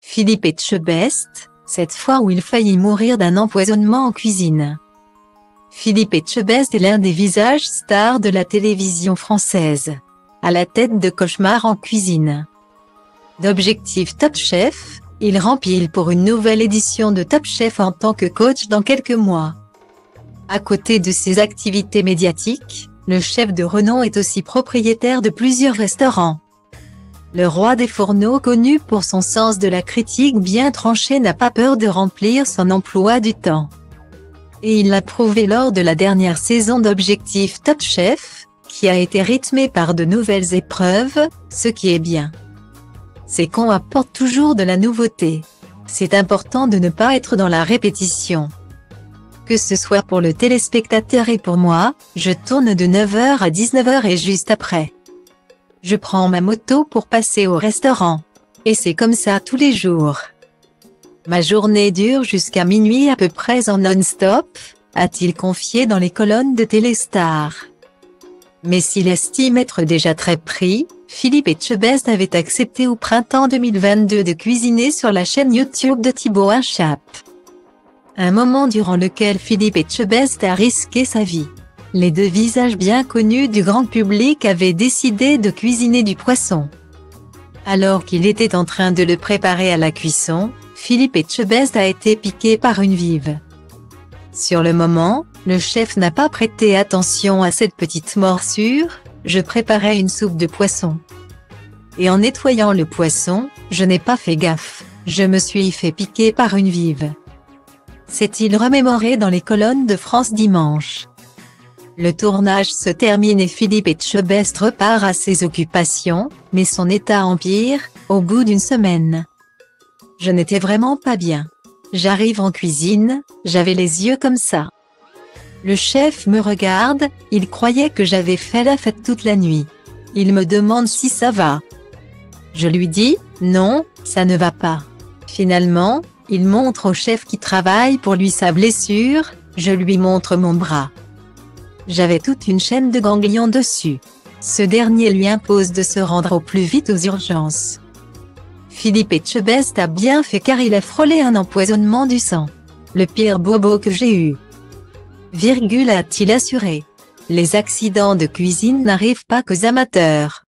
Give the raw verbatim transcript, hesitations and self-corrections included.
Philippe Etchebest, cette fois où il faillit mourir d'un empoisonnement en cuisine. Philippe Etchebest est l'un des visages stars de la télévision française, à la tête de cauchemars en cuisine. D'Objectif Top Chef, il rempile pour une nouvelle édition de Top Chef en tant que coach dans quelques mois. À côté de ses activités médiatiques, le chef de renom est aussi propriétaire de plusieurs restaurants. Le roi des fourneaux, connu pour son sens de la critique bien tranché, n'a pas peur de remplir son emploi du temps. Et il l'a prouvé lors de la dernière saison d'Objectif Top Chef, qui a été rythmée par de nouvelles épreuves, ce qui est bien. C'est qu'on apporte toujours de la nouveauté. C'est important de ne pas être dans la répétition. Que ce soit pour le téléspectateur et pour moi, je tourne de neuf heures à dix-neuf heures et juste après, je prends ma moto pour passer au restaurant. Et c'est comme ça tous les jours. Ma journée dure jusqu'à minuit à peu près en non-stop, a-t-il confié dans les colonnes de Téléstar. Mais s'il estime être déjà très pris, Philippe Etchebest avait accepté au printemps deux mille vingt-deux de cuisiner sur la chaîne YouTube de Thibaut Inchap. Un moment durant lequel Philippe Etchebest a risqué sa vie. Les deux visages bien connus du grand public avaient décidé de cuisiner du poisson. Alors qu'il était en train de le préparer à la cuisson, Philippe Etchebest a été piqué par une vive. Sur le moment, le chef n'a pas prêté attention à cette petite morsure. Je préparais une soupe de poisson. Et en nettoyant le poisson, je n'ai pas fait gaffe. Je me suis fait piquer par une vive. S'est-il remémoré dans les colonnes de France Dimanche. Le tournage se termine et Philippe Etchebest repart à ses occupations, mais son état empire, au bout d'une semaine. Je n'étais vraiment pas bien. J'arrive en cuisine, j'avais les yeux comme ça. Le chef me regarde, il croyait que j'avais fait la fête toute la nuit. Il me demande si ça va. Je lui dis, non, ça ne va pas. Finalement, il montre au chef qui travaille pour lui sa blessure, je lui montre mon bras. J'avais toute une chaîne de ganglions dessus. Ce dernier lui impose de se rendre au plus vite aux urgences. Philippe Etchebest a bien fait car il a frôlé un empoisonnement du sang. Le pire bobo que j'ai eu. Virgule, a-t-il assuré. Les accidents de cuisine n'arrivent pas qu'aux amateurs.